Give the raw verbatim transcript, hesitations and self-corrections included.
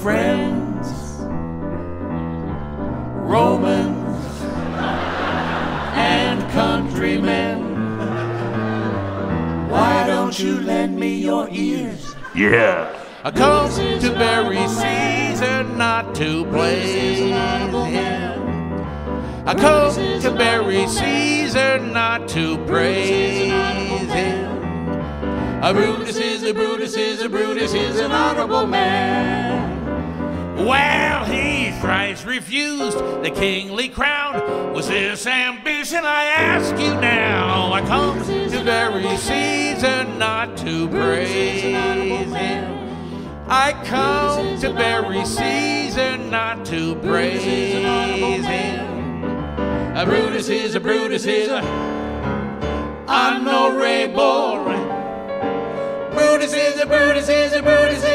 friends, Romans and countrymen, why don't you lend me your ears? Yeah. I come to bury Caesar, not to praise him. I come to bury Caesar, not to praise him. A Brutus is a Brutus is a Brutus is an honorable man. Well, he thrice refused the kingly crown. Was this ambition, I ask you now? I come to bury Caesar, not to praise him. I come to bury Caesar, not to praise him. A Brutus is a Brutus is a honorable. Brutus is a Brutus is a Brutus